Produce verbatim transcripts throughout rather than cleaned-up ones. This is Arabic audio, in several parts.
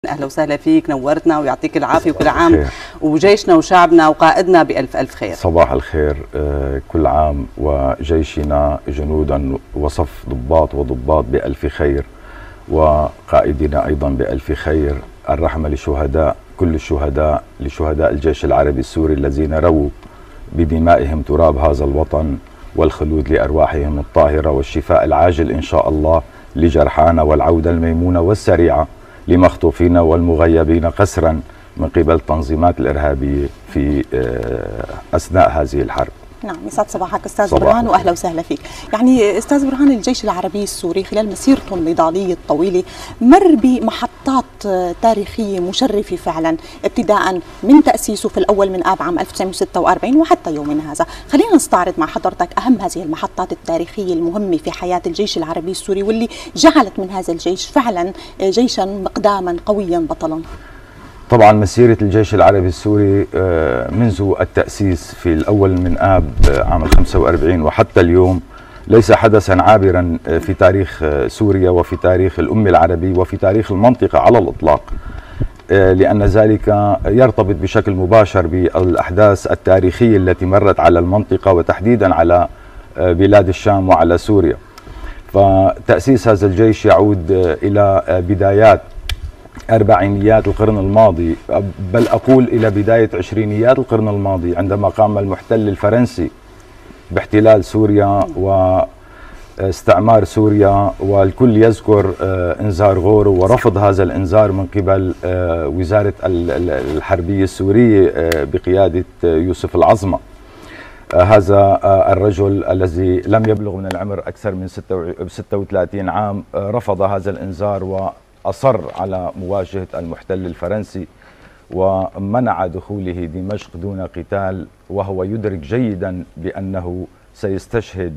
أهلا وسهلا فيك، نورتنا ويعطيك العافية، وكل عام وجيشنا وشعبنا وقائدنا بألف ألف خير. صباح الخير. كل عام وجيشنا جنودا وصف ضباط وضباط بألف خير، وقائدنا أيضا بألف خير. الرحمة لشهداء كل الشهداء، لشهداء الجيش العربي السوري الذين رووا بدمائهم تراب هذا الوطن، والخلود لأرواحهم الطاهرة، والشفاء العاجل إن شاء الله لجرحانا، والعودة الميمونة والسريعة لمخطوفين والمغيبين قسرا من قبل التنظيمات الإرهابية في أثناء هذه الحرب. نعم، يسعد صباحك استاذ برهان واهلا وسهلا فيك. يعني استاذ برهان، الجيش العربي السوري خلال مسيرته النضاليه الطويله مر بمحطات تاريخيه مشرفه فعلا، ابتداء من تاسيسه في الاول من اب عام ألف وتسعمئة وستة وأربعين وحتى يومنا هذا. خلينا نستعرض مع حضرتك اهم هذه المحطات التاريخيه المهمه في حياه الجيش العربي السوري، واللي جعلت من هذا الجيش فعلا جيشا مقداما قويا بطلا. طبعا مسيرة الجيش العربي السوري منذ التأسيس في الأول من آب عام خمسة وأربعين وحتى اليوم ليس حدثا عابرا في تاريخ سوريا وفي تاريخ الأمة العربية وفي تاريخ المنطقة على الإطلاق، لأن ذلك يرتبط بشكل مباشر بالأحداث التاريخية التي مرت على المنطقة وتحديدا على بلاد الشام وعلى سوريا. فتأسيس هذا الجيش يعود إلى بدايات أربعينيات القرن الماضي، بل أقول إلى بداية عشرينيات القرن الماضي، عندما قام المحتل الفرنسي باحتلال سوريا واستعمار سوريا، والكل يذكر إنذار غورو ورفض هذا الإنذار من قبل وزارة الحربية السورية بقيادة يوسف العظمة. هذا الرجل الذي لم يبلغ من العمر أكثر من ستة وثلاثين عام رفض هذا الإنذار و أصر على مواجهة المحتل الفرنسي ومنع دخوله دمشق دون قتال، وهو يدرك جيدا بأنه سيستشهد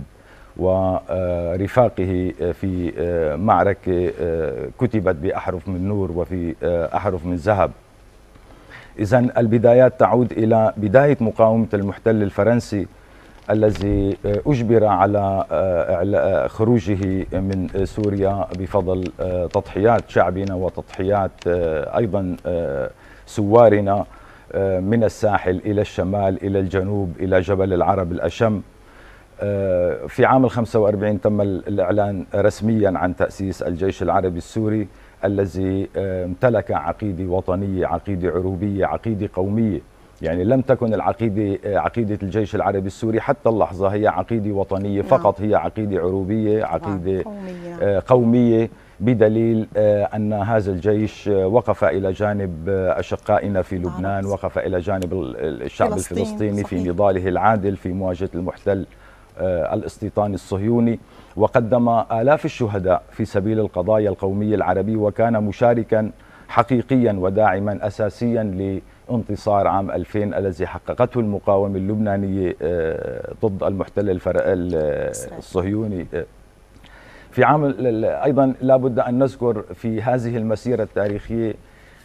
ورفاقه في معركة كتبت بأحرف من نور وفي أحرف من ذهب. إذن البدايات تعود إلى بداية مقاومة المحتل الفرنسي الذي أجبر على خروجه من سوريا بفضل تضحيات شعبنا وتضحيات أيضا سوارنا من الساحل إلى الشمال إلى الجنوب إلى جبل العرب الأشم. في عام الخمسة وأربعين تم الإعلان رسميا عن تأسيس الجيش العربي السوري الذي امتلك عقيدة وطنية، عقيدة عروبية، عقيدة قومية. يعني لم تكن العقيدة عقيدة الجيش العربي السوري حتى اللحظة هي عقيدة وطنية فقط، هي عقيدة عروبية، عقيدة قومية, قومية بدليل أن هذا الجيش وقف إلى جانب أشقائنا في لبنان، وقف إلى جانب الشعب الفلسطيني في نضاله العادل في مواجهة المحتل الاستيطاني الصهيوني، وقدم آلاف الشهداء في سبيل القضايا القومية العربية، وكان مشاركا حقيقيا وداعما أساسيا لانتصار عام ألفين الذي حققته المقاومة اللبنانية ضد المحتل الصهيوني. في عام أيضا لابد أن نذكر في هذه المسيرة التاريخية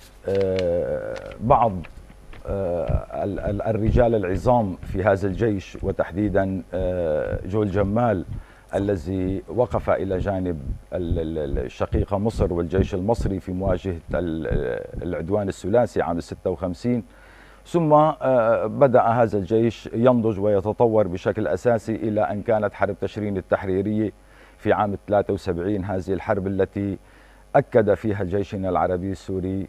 بعض الرجال العظام في هذا الجيش، وتحديدا جول جمال الذي وقف إلى جانب الشقيقة مصر والجيش المصري في مواجهة العدوان الثلاثي عام ستة وخمسين. ثم بدأ هذا الجيش ينضج ويتطور بشكل أساسي إلى أن كانت حرب تشرين التحريرية في عام ثلاثة وسبعين، هذه الحرب التي أكد فيها جيشنا العربي السوري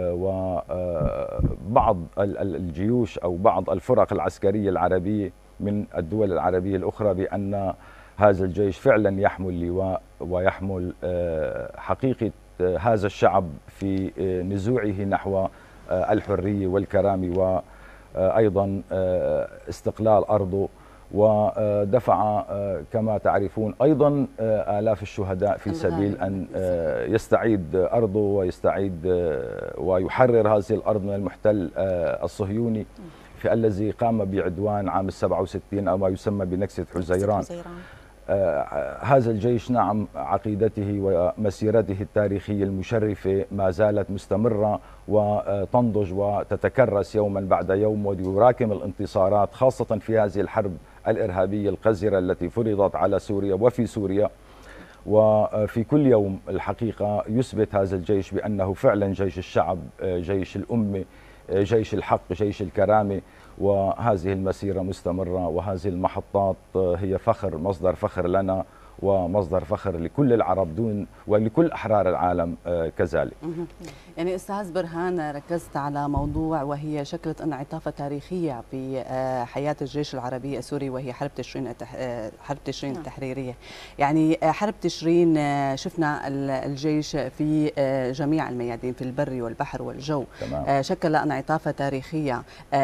وبعض الجيوش أو بعض الفرق العسكرية العربية من الدول العربية الأخرى بأن هذا الجيش فعلا يحمل لواء ويحمل حقيقة هذا الشعب في نزوعه نحو الحرية والكرامة وأيضا استقلال أرضه، ودفع كما تعرفون أيضا آلاف الشهداء في سبيل أن يستعيد أرضه ويستعيد ويحرر هذه الأرض من المحتل الصهيوني في الذي قام بعدوان عام السبعة وستين أو ما يسمى بنكسة حزيران. آه هذا الجيش نعم عقيدته ومسيرته التاريخية المشرفة ما زالت مستمرة وتنضج وتتكرس يوما بعد يوم ويراكم الانتصارات، خاصة في هذه الحرب الإرهابية القذرة التي فرضت على سوريا وفي سوريا. وفي كل يوم الحقيقة يثبت هذا الجيش بأنه فعلا جيش الشعب، جيش الأمة، جيش الحق، جيش الكرامة. وهذه المسيرة مستمرة، وهذه المحطات هي فخر، مصدر فخر لنا ومصدر فخر لكل العرب دون ولكل أحرار العالم كذلك. يعني أستاذ برهان، ركزت على موضوع وهي شكلت انعطافة تاريخية في حياة الجيش العربي السوري، وهي حرب تشرين حرب تشرين التحريرية. يعني حرب تشرين شفنا الجيش في جميع الميادين، في البر والبحر والجو. تمام. شكل انعطافة تاريخية،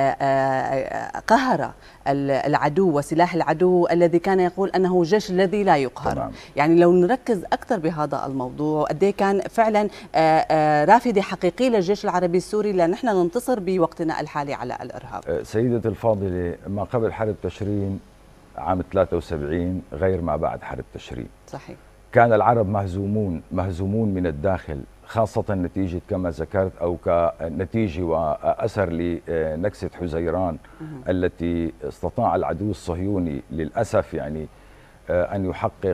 قهر العدو وسلاح العدو الذي كان يقول أنه الجيش الذي لا يقهر. تمام. يعني لو نركز أكثر بهذا الموضوع، قد ايه كان فعلا رافدة حقيقية للجيش العربي السوري لنحن ننتصر بوقتنا الحالي على الإرهاب. سيدتي الفاضلة، ما قبل حرب تشرين عام ثلاثة وسبعين غير ما بعد حرب تشرين. صحيح. كان العرب مهزومون مهزومون من الداخل، خاصة نتيجة كما ذكرت أو كنتيجة وأثر لنكسة حزيران التي استطاع العدو الصهيوني للأسف يعني أن يحقق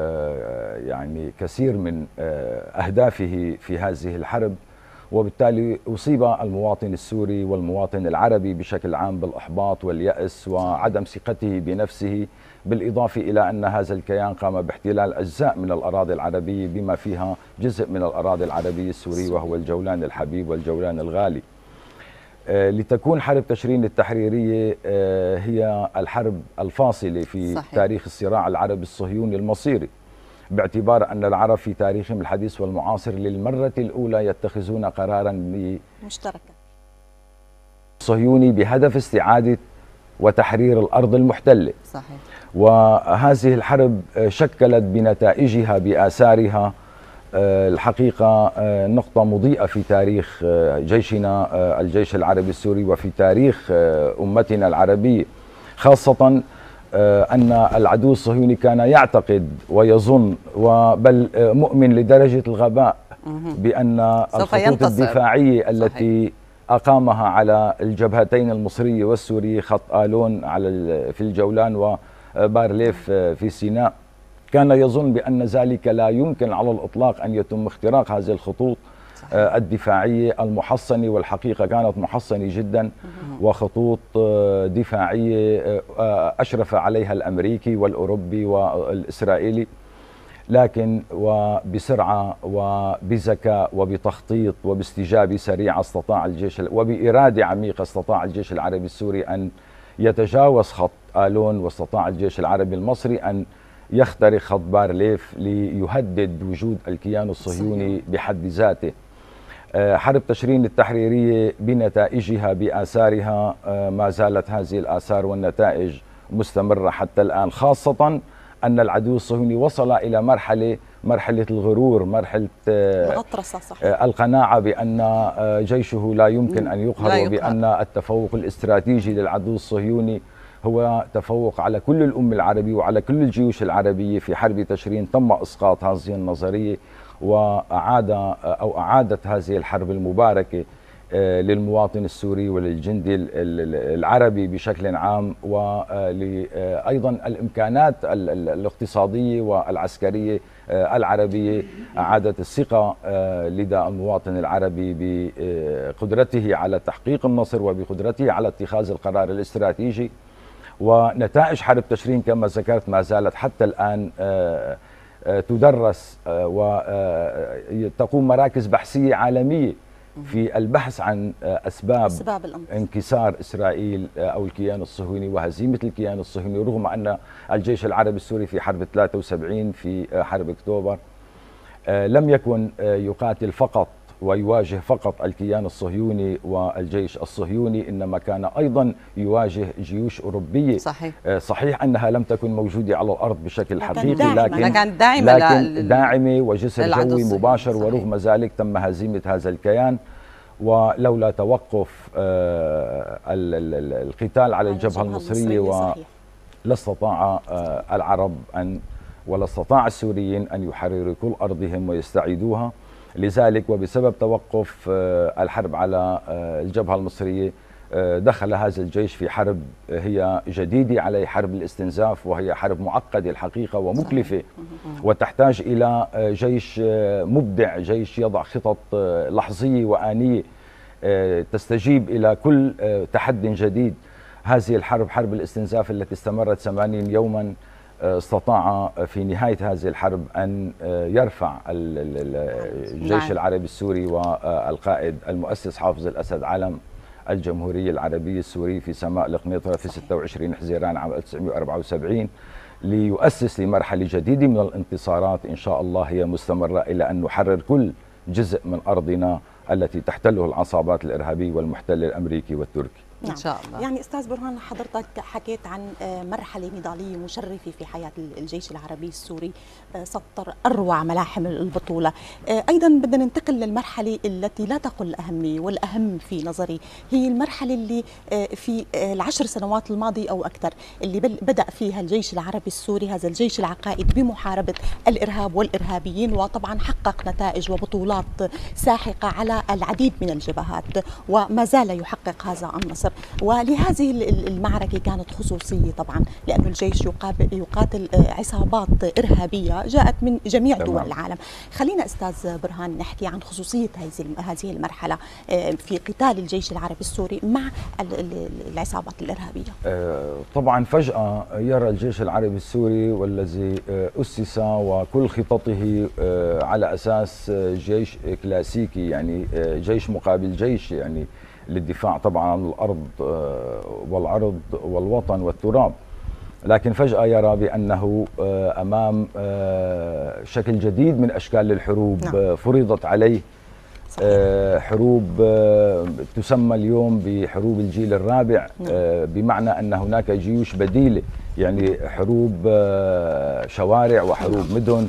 يعني كثير من أهدافه في هذه الحرب، وبالتالي أصيب المواطن السوري والمواطن العربي بشكل عام بالإحباط واليأس وعدم ثقته بنفسه، بالإضافة إلى أن هذا الكيان قام باحتلال أجزاء من الأراضي العربية بما فيها جزء من الأراضي العربية السورية وهو الجولان الحبيب والجولان الغالي. لتكون حرب تشرين التحريرية هي الحرب الفاصلة في صحيح. تاريخ الصراع العربي الصهيوني المصيري، باعتبار أن العرب في تاريخهم الحديث والمعاصر للمرة الأولى يتخذون قرارا مشتركا صهيوني بهدف استعادة وتحرير الأرض المحتلة. صحيح. وهذه الحرب شكلت بنتائجها بآثارها الحقيقة نقطة مضيئة في تاريخ جيشنا الجيش العربي السوري وفي تاريخ أمتنا العربية، خاصة أن العدو الصهيوني كان يعتقد ويظن وبل مؤمن لدرجة الغباء بأن الخطوط الدفاعية التي أقامها على الجبهتين المصرية والسورية، خط آلون على في الجولان وبارليف في سيناء، كان يظن بأن ذلك لا يمكن على الإطلاق أن يتم اختراق هذه الخطوط الدفاعية المحصنة، والحقيقة كانت محصنة جدا وخطوط دفاعية أشرف عليها الأمريكي والأوروبي والإسرائيلي، لكن وبسرعة وبذكاء وبتخطيط وباستجابة سريعة استطاع الجيش وبإرادة عميقة استطاع الجيش العربي السوري أن يتجاوز خط آلون، واستطاع الجيش العربي المصري أن يخترق خط بارليف ليهدد وجود الكيان الصهيوني بحد ذاته. حرب تشرين التحريرية بنتائجها بآثارها ما زالت هذه الآثار والنتائج مستمرة حتى الآن، خاصة أن العدو الصهيوني وصل إلى مرحلة مرحلة الغرور، مرحلة الغطرسة. صحيح. القناعة بأن جيشه لا يمكن أن يقهر، وبأن التفوق الاستراتيجي للعدو الصهيوني هو تفوق على كل الأمة العربية وعلى كل الجيوش العربية. في حرب تشرين تم إسقاط هذه النظرية، وأعاد أو أعادت هذه الحرب المباركة للمواطن السوري وللجندي العربي بشكل عام، وأيضا الإمكانات الاقتصادية والعسكرية العربية أعادت الثقة لدى المواطن العربي بقدرته على تحقيق النصر وبقدرته على اتخاذ القرار الاستراتيجي. ونتائج حرب تشرين كما ذكرت ما زالت حتى الآن تدرس وتقوم مراكز بحثية عالمية في البحث عن أسباب, أسباب انكسار إسرائيل أو الكيان الصهيوني وهزيمة الكيان الصهيوني، رغم أن الجيش العربي السوري في حرب ثلاثة وسبعين في حرب أكتوبر لم يكن يقاتل فقط ويواجه فقط الكيان الصهيوني والجيش الصهيوني، إنما كان أيضا يواجه جيوش أوروبية. صحيح. صحيح أنها لم تكن موجودة على الأرض بشكل حقيقي، داعمة. لكن كانت داعمة, لكن داعمة وجسر جوي مباشر. صحيح. ورغم ذلك تم هزيمة هذا الكيان، ولولا توقف القتال على الجبهة المصرية لاستطاع العرب أن ولا استطاع السوريين أن يحرروا كل أرضهم ويستعيدوها. لذلك وبسبب توقف الحرب على الجبهة المصرية دخل هذا الجيش في حرب هي جديدة عليه، حرب الاستنزاف، وهي حرب معقدة الحقيقة ومكلفة، وتحتاج إلى جيش مبدع، جيش يضع خطط لحظية وآنية تستجيب إلى كل تحد جديد. هذه الحرب، حرب الاستنزاف التي استمرت ثمانين يوما، استطاع في نهاية هذه الحرب أن يرفع الجيش العربي السوري والقائد المؤسس حافظ الأسد علم الجمهورية العربية السورية في سماء القنيطرة في ستة وعشرين حزيران عام ألف وتسعمئة وأربعة وسبعين، ليؤسس لمرحلة جديدة من الانتصارات إن شاء الله هي مستمرة إلى أن نحرر كل جزء من أرضنا التي تحتله العصابات الإرهابية والمحتل الأمريكي والتركي. نعم. إن شاء الله. يعني أستاذ برهان، حضرتك حكيت عن مرحلة نضالية مشرفة في حياة الجيش العربي السوري، سطر أروع ملاحم البطولة. أيضا بدنا ننتقل للمرحلة التي لا تقل أهمية والأهم في نظري، هي المرحلة اللي في العشر سنوات الماضية أو أكثر، اللي بدأ فيها الجيش العربي السوري، هذا الجيش العقائد، بمحاربة الإرهاب والإرهابيين، وطبعا حقق نتائج وبطولات ساحقة على العديد من الجبهات، وما زال يحقق هذا النصر. ولهذه المعركة كانت خصوصية طبعا، لأن الجيش يقابل يقاتل عصابات إرهابية جاءت من جميع دول العالم. خلينا أستاذ برهان نحكي عن خصوصية هذه المرحلة في قتال الجيش العربي السوري مع العصابات الإرهابية. طبعا فجأة يرى الجيش العربي السوري والذي أسس وكل خططه على أساس جيش كلاسيكي، يعني جيش مقابل جيش، يعني للدفاع طبعا عن الأرض والعرض والوطن والتراب، لكن فجأة يرى بأنه أمام شكل جديد من أشكال الحروب. نعم. فرضت عليه صحيح. حروب تسمى اليوم بحروب الجيل الرابع. نعم. بمعنى أن هناك جيوش بديلة، يعني حروب شوارع وحروب نعم. مدن،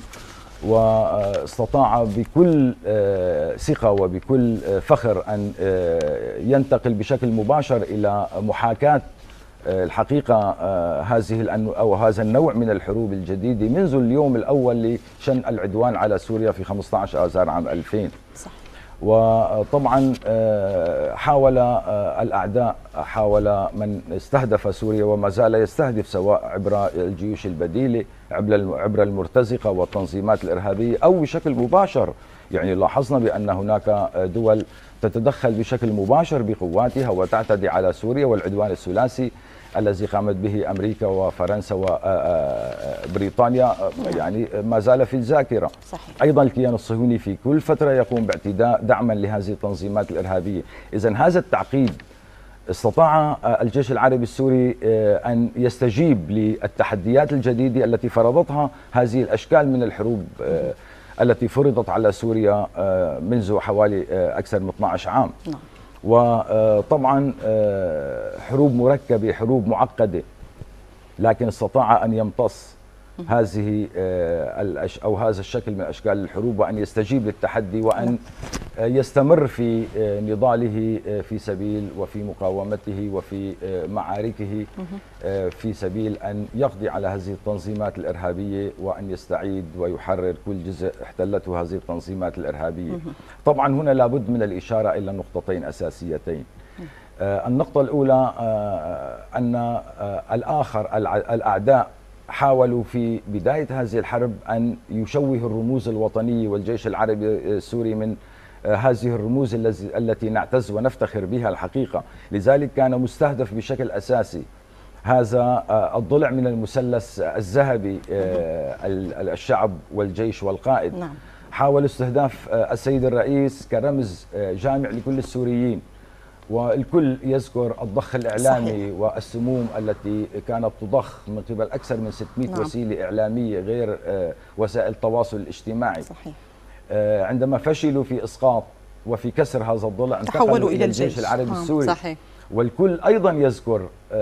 واستطاع بكل ثقة وبكل فخر أن ينتقل بشكل مباشر إلى محاكاة الحقيقة هذه أو هذا النوع من الحروب الجديدة منذ اليوم الأول لشن العدوان على سوريا في خمسة عشر آذار عام ألفين. صح. وطبعا حاول الأعداء، حاول من استهدف سوريا وما زال يستهدف، سواء عبر الجيوش البديلة، عبر المرتزقة والتنظيمات الإرهابية، أو بشكل مباشر. يعني لاحظنا بأن هناك دول تتدخل بشكل مباشر بقواتها وتعتدي على سوريا، والعدوان الثلاثي الذي قامت به أمريكا وفرنسا وبريطانيا يعني ما زال في الذاكرة. صحيح. أيضا الكيان الصهيوني في كل فترة يقوم باعتداء دعما لهذه التنظيمات الإرهابية. إذن هذا التعقيد استطاع الجيش العربي السوري أن يستجيب للتحديات الجديدة التي فرضتها هذه الأشكال من الحروب التي فرضت على سوريا منذ حوالي أكثر من اثني عشر عام. نعم. وطبعا حروب مركبة، حروب معقدة، لكن استطاع أن يمتص هذه أو هذا الشكل من أشكال الحروب، وأن يستجيب للتحدي، وأن يستمر في نضاله في سبيل وفي مقاومته وفي معاركه في سبيل أن يقضي على هذه التنظيمات الإرهابية، وأن يستعيد ويحرر كل جزء احتلته هذه التنظيمات الإرهابية. طبعا هنا لابد من الإشارة إلى نقطتين أساسيتين. النقطة الأولى أن الآخر الأعداء حاولوا في بداية هذه الحرب أن يشوه الرموز الوطنية والجيش العربي السوري من هذه الرموز التي نعتز ونفتخر بها الحقيقة. لذلك كان مستهدف بشكل أساسي هذا الضلع من المثلث الذهبي، الشعب والجيش والقائد. نعم. حاول استهداف السيد الرئيس كرمز جامع لكل السوريين، والكل يذكر الضخ الإعلامي. صحيح. والسموم التي كانت تضخ من قبل أكثر من ستمئة نعم. وسيلة إعلامية غير وسائل التواصل الاجتماعي. صحيح. عندما فشلوا في إسقاط وفي كسر هذا الضلع انتقلوا إلى الجيش العربي السوري. صحيح. والكل أيضا يذكر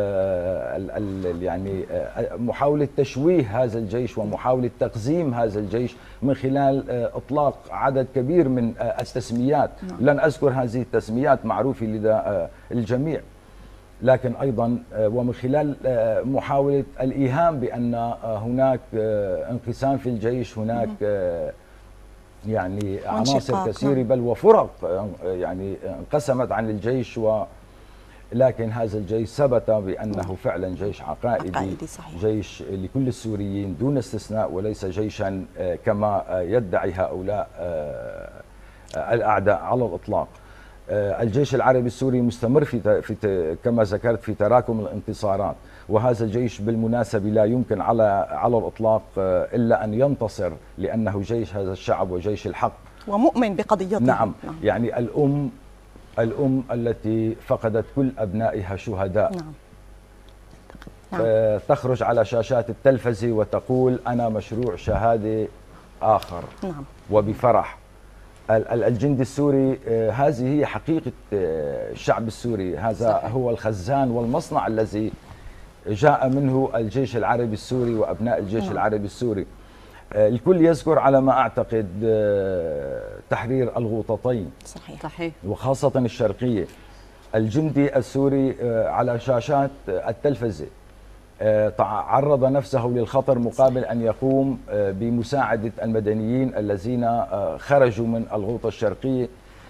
يعني محاولة تشويه هذا الجيش ومحاولة تقزيم هذا الجيش من خلال إطلاق عدد كبير من التسميات. لن أذكر هذه التسميات معروفة لدى الجميع، لكن أيضا ومن خلال محاولة الإيهام بأن هناك انقسام في الجيش، هناك يعني عناصر كثيرة بل وفرق يعني انقسمت عن الجيش و لكن هذا الجيش ثبت بأنه فعلا جيش عقائدي, عقائدي صحيح. جيش لكل السوريين دون استثناء، وليس جيشا كما يدعي هؤلاء الأعداء على الإطلاق. الجيش العربي السوري مستمر في, في كما ذكرت في تراكم الانتصارات، وهذا الجيش بالمناسبة لا يمكن على على الإطلاق إلا أن ينتصر، لأنه جيش هذا الشعب وجيش الحق ومؤمن بقضيته. نعم, نعم. يعني الأم الأم التي فقدت كل أبنائها شهداء، نعم. نعم. تخرج على شاشات التلفزة وتقول أنا مشروع شهادة آخر، نعم. وبفرح. الجندي السوري هذه هي حقيقة الشعب السوري، هذا صحيح. هو الخزان والمصنع الذي جاء منه الجيش العربي السوري وأبناء الجيش نعم. العربي السوري. الكل يذكر على ما أعتقد تحرير الغوطتين، صحيح. صحيح. وخاصة الشرقية. الجندي السوري على شاشات التلفزة عرض نفسه للخطر مقابل أن يقوم بمساعدة المدنيين الذين خرجوا من الغوطة الشرقية،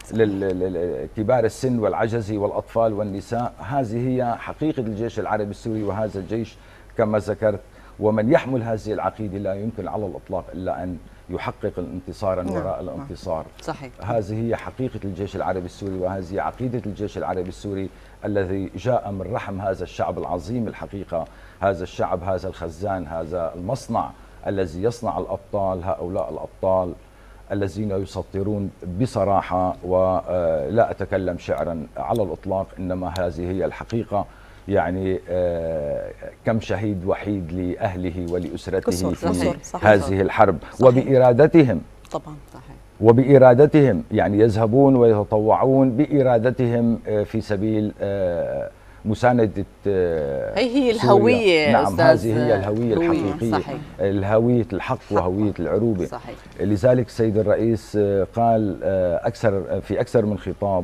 لكبار السن والعجز والأطفال والنساء. هذه هي حقيقة الجيش العربي السوري، وهذا الجيش كما ذكرت، ومن يحمل هذه العقيدة لا يمكن على الإطلاق إلا أن يحقق الانتصار نعم. وراء الانتصار. صحيح. هذه هي حقيقة الجيش العربي السوري، وهذه عقيدة الجيش العربي السوري الذي جاء من رحم هذا الشعب العظيم الحقيقة. هذا الشعب، هذا الخزان، هذا المصنع الذي يصنع الأبطال، هؤلاء الأبطال الذين يسطرون بصراحة، ولا أتكلم شعرا على الإطلاق، إنما هذه هي الحقيقة. يعني كم شهيد وحيد لأهله ولأسرته في هذه الحرب، صحيح. وبإرادتهم طبعا صحيح. وبإرادتهم، يعني يذهبون ويتطوعون بإرادتهم في سبيل مساندة هي هي الهوية. نعم، هذه هي الهوية الحقيقية، صحيح. الهوية الحق وهوية العروبة. صحيح. لذلك السيد الرئيس قال أكثر في أكثر من خطاب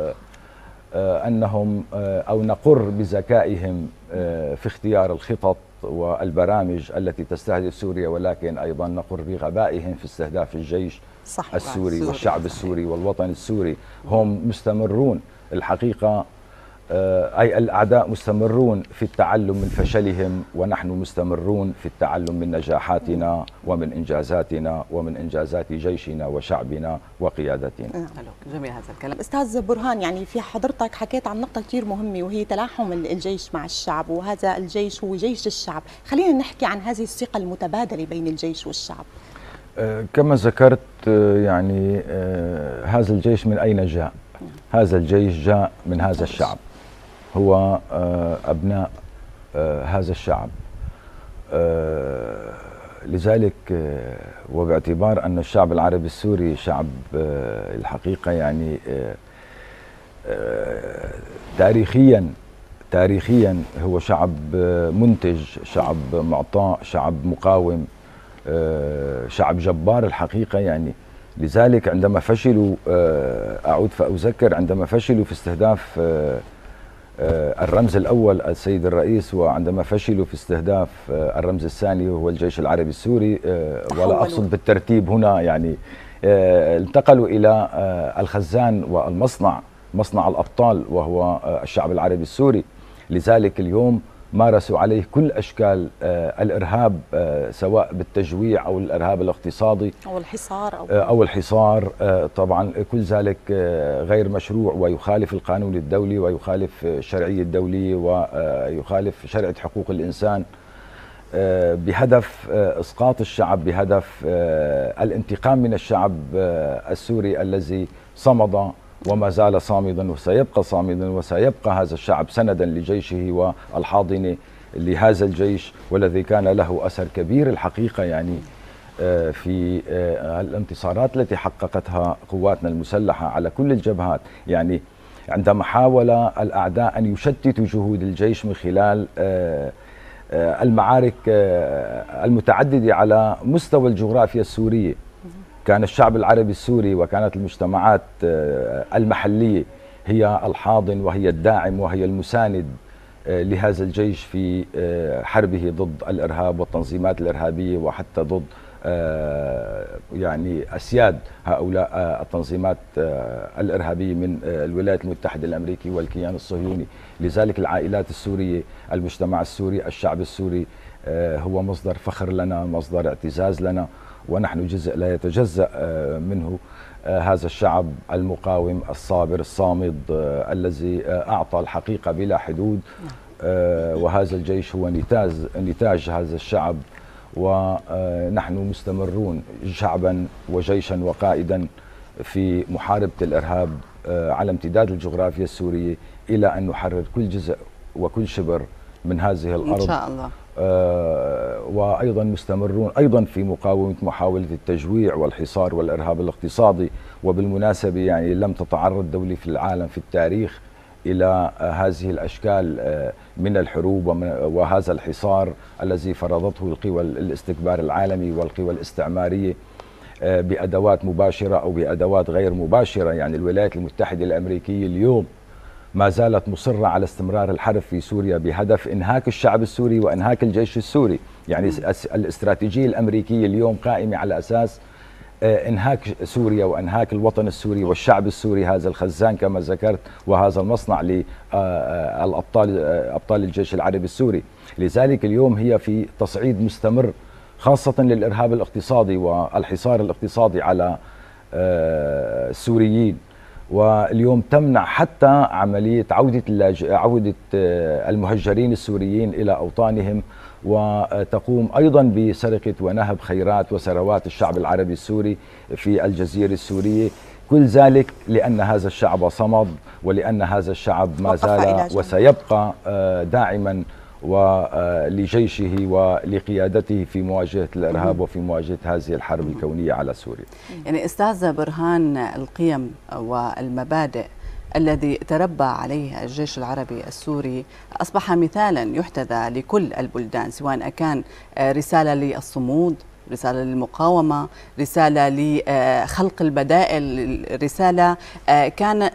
أنهم أو نقر بذكائهم في اختيار الخطط والبرامج التي تستهدف سوريا، ولكن أيضا نقر بغبائهم في استهداف الجيش صحيح. السوري صحيح. والشعب السوري والوطن السوري. هم مستمرون الحقيقة، أي الأعداء مستمرون في التعلم من فشلهم، ونحن مستمرون في التعلم من نجاحاتنا ومن إنجازاتنا ومن إنجازات جيشنا وشعبنا وقيادتنا. جميل هذا الكلام. أستاذ برهان، يعني في حضرتك حكيت عن نقطة كثير مهمة، وهي تلاحم الجيش مع الشعب، وهذا الجيش هو جيش الشعب. خلينا نحكي عن هذه الثقة المتبادلة بين الجيش والشعب. كما ذكرت، يعني هذا الجيش من أين جاء؟ هذا الجيش جاء من هذا الشعب، هو أبناء هذا الشعب. لذلك وباعتبار أن الشعب العربي السوري شعب الحقيقة يعني تاريخيا تاريخيا هو شعب منتج، شعب معطاء، شعب مقاوم، شعب جبار الحقيقة. يعني لذلك عندما فشلوا، أعود فأذكر، عندما فشلوا في استهداف الرمز الأول السيد الرئيس، وعندما فشلوا في استهداف الرمز الثاني وهو الجيش العربي السوري، ولا أقصد بالترتيب هنا، يعني انتقلوا إلى الخزان والمصنع، مصنع الأبطال وهو الشعب العربي السوري. لذلك اليوم مارسوا عليه كل أشكال الإرهاب، سواء بالتجويع أو الإرهاب الاقتصادي أو الحصار أو, أو الحصار. طبعا كل ذلك غير مشروع ويخالف القانون الدولي ويخالف الشرعية الدولية ويخالف شريعة حقوق الإنسان، بهدف إسقاط الشعب، بهدف الانتقام من الشعب السوري الذي صمد وما زال صامدا وسيبقى صامدا، وسيبقى هذا الشعب سندا لجيشه والحاضنة لهذا الجيش، والذي كان له أثر كبير الحقيقة يعني في الانتصارات التي حققتها قواتنا المسلحة على كل الجبهات. يعني عندما حاول الأعداء أن يشتتوا جهود الجيش من خلال المعارك المتعددة على مستوى الجغرافيا السورية، كان الشعب العربي السوري وكانت المجتمعات المحلية هي الحاضن وهي الداعم وهي المساند لهذا الجيش في حربه ضد الإرهاب والتنظيمات الإرهابية، وحتى ضد يعني أسياد هؤلاء التنظيمات الإرهابية من الولايات المتحدة الأمريكية والكيان الصهيوني. لذلك العائلات السورية، المجتمع السوري، الشعب السوري هو مصدر فخر لنا، مصدر اعتزاز لنا، ونحن جزء لا يتجزأ منه. هذا الشعب المقاوم الصابر الصامد الذي أعطى الحقيقة بلا حدود، وهذا الجيش هو نتاج نتاج هذا الشعب، ونحن مستمرون شعبا وجيشا وقائدا في محاربة الإرهاب على امتداد الجغرافيا السورية إلى أن نحرر كل جزء وكل شبر من هذه الأرض إن شاء الله. آه وأيضا مستمرون أيضا في مقاومة محاولة التجويع والحصار والإرهاب الاقتصادي. وبالمناسبة يعني لم تتعرض دولة في العالم في التاريخ إلى آه هذه الأشكال آه من الحروب وهذا الحصار الذي فرضته القوى الاستكبار العالمي والقوى الاستعمارية آه بأدوات مباشرة أو بأدوات غير مباشرة. يعني الولايات المتحدة الأمريكية اليوم ما زالت مصرة على استمرار الحرب في سوريا بهدف إنهاك الشعب السوري وإنهاك الجيش السوري. يعني الاستراتيجية الأمريكية اليوم قائمة على أساس إنهاك سوريا وإنهاك الوطن السوري والشعب السوري، هذا الخزان كما ذكرت وهذا المصنع للأبطال أبطال الجيش العربي السوري. لذلك اليوم هي في تصعيد مستمر خاصة للإرهاب الاقتصادي والحصار الاقتصادي على السوريين. واليوم تمنع حتى عملية عودة عودة المهجرين السوريين إلى أوطانهم، وتقوم أيضا بسرقة ونهب خيرات وثروات الشعب العربي السوري في الجزيرة السورية. كل ذلك لأن هذا الشعب صمد، ولأن هذا الشعب ما زال وسيبقى داعما ولجيشه ولقيادته في مواجهة الإرهاب وفي مواجهة هذه الحرب الكونية على سوريا. يعني أستاذ برهان، القيم والمبادئ الذي تربى عليه الجيش العربي السوري أصبح مثالا يحتذى لكل البلدان، سواء كان رسالة للصمود، رسالة للمقاومة، رسالة لخلق البدائل، رسالة كان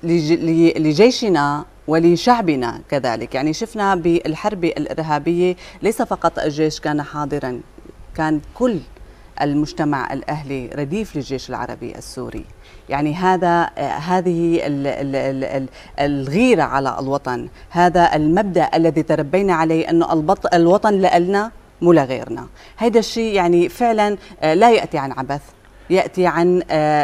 لجيشنا ولشعبنا كذلك. يعني شفنا بالحرب الإرهابية ليس فقط الجيش كان حاضرا، كان كل المجتمع الأهلي رديف للجيش العربي السوري. يعني هذا هذه ال ال ال الغيرة على الوطن، هذا المبدأ الذي تربينا عليه أنه الوطن لنا مو لغيرنا. هذا الشيء يعني فعلا لا يأتي عن عبث، يأتي عن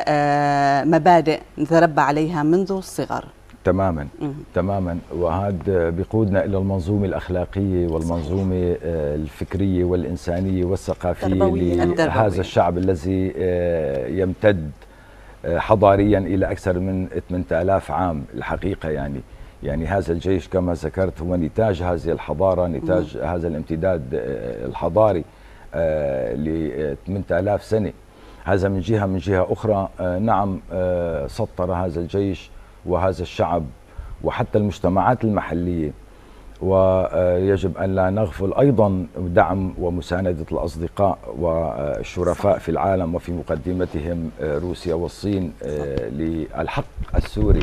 مبادئ نتربى عليها منذ الصغر. تماما مم. تماما. وهذا بيقودنا الى المنظومه الاخلاقيه والمنظومه الفكريه والانسانيه والثقافيه لهذا الشعب الذي يمتد حضاريا الى اكثر من ثمانية آلاف عام. الحقيقه يعني يعني هذا الجيش كما ذكرت هو نتاج هذه الحضاره، نتاج مم. هذا الامتداد الحضاري ل ثمانية آلاف سنه. هذا من جهه. من جهه اخرى نعم سطر هذا الجيش وهذا الشعب وحتى المجتمعات المحلية، ويجب أن لا نغفل أيضا دعم ومساندة الأصدقاء والشرفاء في العالم وفي مقدمتهم روسيا والصين للحق السوري،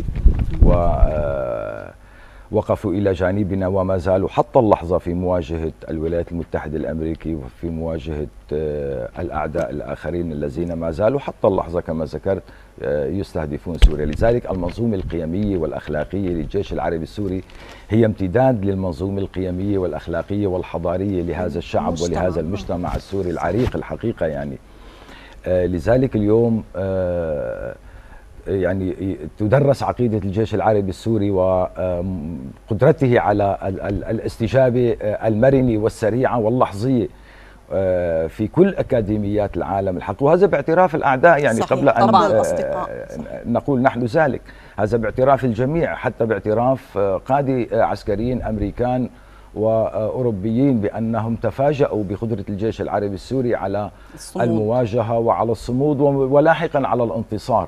ووقفوا إلى جانبنا وما زالوا حتى اللحظة في مواجهة الولايات المتحدة الأمريكية وفي مواجهة الأعداء الآخرين الذين ما زالوا حتى اللحظة كما ذكرت يستهدفون سوريا. لذلك المنظومة القيمية والأخلاقية للجيش العربي السوري هي امتداد للمنظومة القيمية والأخلاقية والحضارية لهذا الشعب ولهذا المجتمع السوري العريق الحقيقة. يعني لذلك اليوم يعني تدرس عقيدة الجيش العربي السوري وقدرته على الاستجابة المرنة والسريعة واللحظية في كل أكاديميات العالم الحق، وهذا باعتراف الأعداء. يعني صحيح. قبل أن نقول نحن ذلك، هذا باعتراف الجميع، حتى باعتراف قادة عسكريين أمريكان وأوروبيين بأنهم تفاجؤوا بقدرة الجيش العربي السوري على الصمود. المواجهة وعلى الصمود ولاحقا على الانتصار.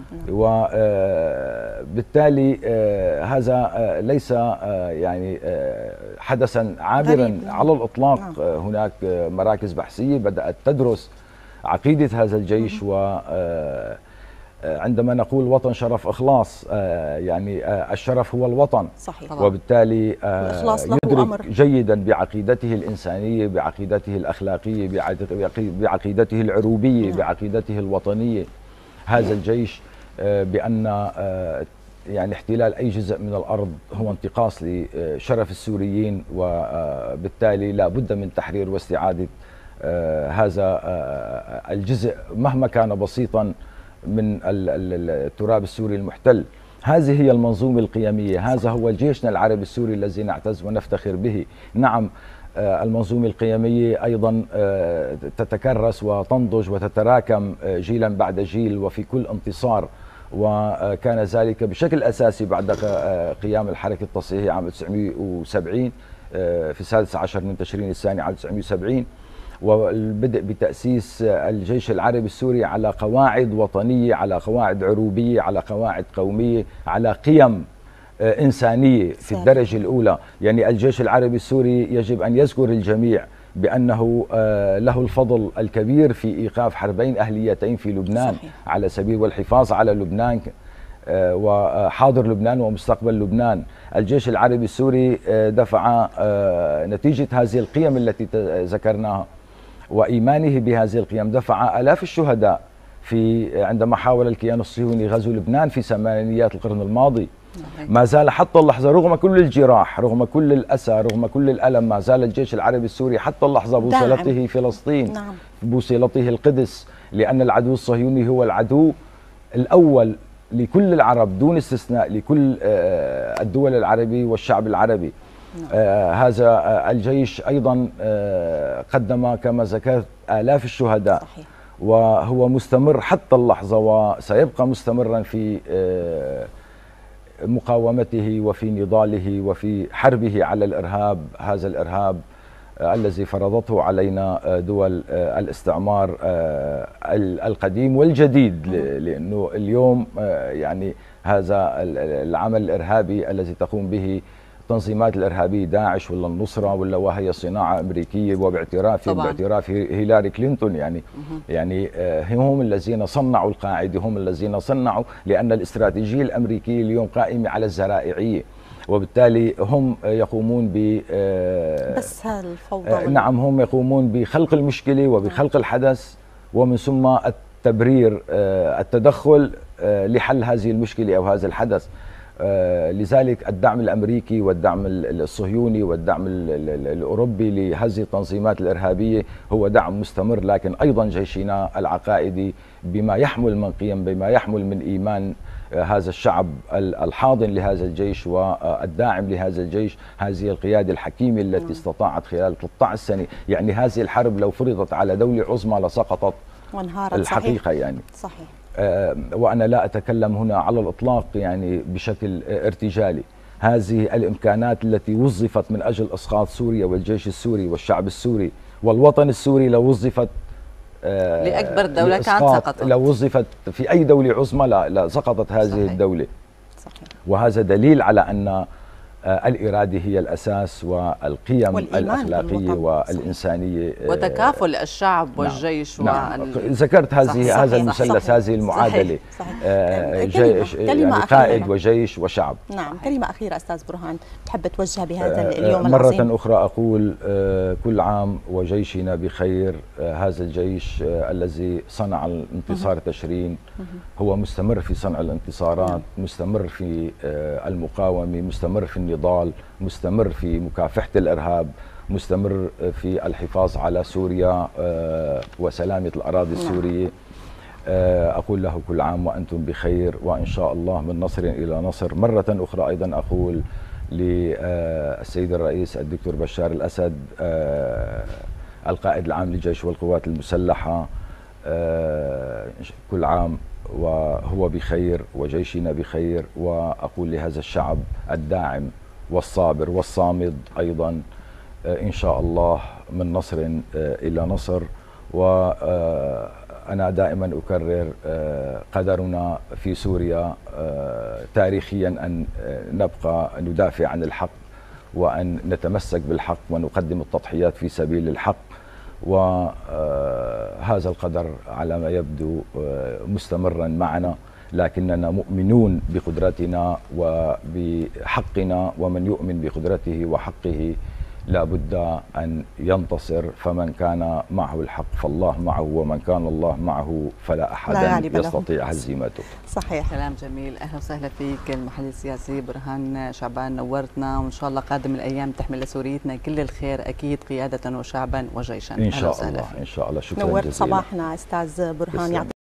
وبالتالي هذا ليس يعني حدثا عابرا على الإطلاق. هناك مراكز بحثية بدأت تدرس عقيدة هذا الجيش و عندما نقول وطن شرف إخلاص، يعني الشرف هو الوطن. صحيح. وبالتالي الإخلاص له يدرك أمر جيدا بعقيدته الإنسانية، بعقيدته الأخلاقية، بعقيدته العروبية، بعقيدته الوطنية هذا الجيش، بأن يعني احتلال أي جزء من الأرض هو انتقاص لشرف السوريين، وبالتالي لا بد من تحرير واستعادة هذا الجزء مهما كان بسيطا من التراب السوري المحتل. هذه هي المنظومة القيمية، هذا هو جيشنا العربي السوري الذي نعتز ونفتخر به. نعم، المنظومة القيمية أيضا تتكرس وتنضج وتتراكم جيلا بعد جيل وفي كل انتصار، وكان ذلك بشكل أساسي بعد قيام الحركة التصحيحية عام تسعمئة وسبعين في السادس عشر من تشرين الثاني عام تسعمئة وسبعين، والبدء بتأسيس الجيش العربي السوري على قواعد وطنية، على قواعد عروبية، على قواعد قومية، على قيم إنسانية في الدرجة الأولى. يعني الجيش العربي السوري يجب أن يذكر الجميع بأنه له الفضل الكبير في إيقاف حربين أهليتين في لبنان. صحيح. على سبيل والحفاظ على لبنان وحاضر لبنان ومستقبل لبنان. الجيش العربي السوري دفع نتيجة هذه القيم التي ذكرناها وإيمانه بهذه القيم، دفع آلاف الشهداء في عندما حاول الكيان الصهيوني غزو لبنان في ثمانينيات القرن الماضي. ما زال حتى اللحظة رغم كل الجراح، رغم كل الأسى، رغم كل الألم، ما زال الجيش العربي السوري حتى اللحظة بوصلته فلسطين. نعم. بوصلته القدس، لأن العدو الصهيوني هو العدو الأول لكل العرب دون استثناء، لكل الدول العربية والشعب العربي. نعم. آه هذا الجيش أيضا آه قدم كما ذكرت آلاف الشهداء. صحيح. وهو مستمر حتى اللحظة وسيبقى مستمرا في آه مقاومته وفي نضاله وفي حربه على الإرهاب، هذا الإرهاب آه الذي فرضته علينا آه دول آه الاستعمار آه القديم والجديد. لأنه اليوم آه يعني هذا العمل الإرهابي الذي تقوم به التنظيمات الإرهابية، داعش ولا النصرة ولا وهي صناعة أمريكية، وباعتراف باعتراف هيلاري كلينتون يعني يعني هم الذين صنعوا القاعدة، هم الذين صنعوا، لأن الاستراتيجية الأمريكية اليوم قائمة على الزرائعية، وبالتالي هم يقومون ب بس هالفوضى. نعم، هم يقومون بخلق المشكلة وبخلق الحدث، ومن ثم التبرير التدخل لحل هذه المشكلة أو هذا الحدث. آه لذلك الدعم الأمريكي والدعم الصهيوني والدعم الأوروبي لهذه التنظيمات الإرهابية هو دعم مستمر، لكن أيضا جيشنا العقائدي بما يحمل من قيم، بما يحمل من إيمان آه هذا الشعب الحاضن لهذا الجيش والداعم لهذا الجيش، هذه القيادة الحكيمة التي استطاعت خلال ثلاثة عشر سنة، يعني هذه الحرب لو فرضت على دولة عظمى لسقطت وانهارت. الحقيقة. صحيح. يعني صحيح. وأنا لا أتكلم هنا على الإطلاق يعني بشكل ارتجالي. هذه الإمكانات التي وظفت من أجل إسقاط سوريا والجيش السوري والشعب السوري والوطن السوري لو وظفت لأكبر دولة كانت سقطت، لو وظفت في أي دولة عظمى لا, لا سقطت هذه. صحيح. الدولة. صحيح. وهذا دليل على أن الإرادة هي الأساس والقيم الأخلاقية والإنسانية وتكافل الشعب والجيش. نعم. وال... ذكرت هذه صحيح. هذا المثلث، هذه المعادلة. صحيح. صحيح. آه جيش يعني قائد وجيش وشعب. نعم. كلمة أخيرة أستاذ برهان تحب توجهها بهذا آه اليوم مرة العظيم؟ مرة أخرى أقول آه كل عام وجيشنا بخير. آه هذا الجيش آه الذي صنع الانتصار تشرين هو مستمر في صنع الانتصارات، مستمر في آه المقاومة، مستمر في النضال، مستمر في مكافحة الإرهاب، مستمر في الحفاظ على سوريا وسلامة الأراضي السورية. أقول له كل عام وأنتم بخير، وإن شاء الله من نصر إلى نصر. مرة أخرى أيضا أقول للسيد الرئيس الدكتور بشار الأسد القائد العام للجيش والقوات المسلحة كل عام وهو بخير وجيشنا بخير. وأقول لهذا الشعب الداعم والصابر والصامد أيضا إن شاء الله من نصر إلى نصر. وأنا دائما أكرر قدرنا في سوريا تاريخيا أن نبقى ندافع عن الحق وأن نتمسك بالحق ونقدم التضحيات في سبيل الحق، وهذا القدر على ما يبدو مستمرا معنا. لكننا مؤمنون بقدرتنا وبحقنا، ومن يؤمن بقدرته وحقه لا بد أن ينتصر. فمن كان معه الحق فالله معه، ومن كان الله معه فلا أحد يستطيع هزيمته. صحيح، كلام جميل. أهلا وسهلا فيك المحلل السياسي برهان شعبان، نورتنا، وإن شاء الله قادم الأيام تحمل لسوريتنا كل الخير أكيد، قيادة وشعبا وجيشا. إن شاء الله، إن شاء الله. شكرا نورت جزيلا. صباحنا أستاذ برهان.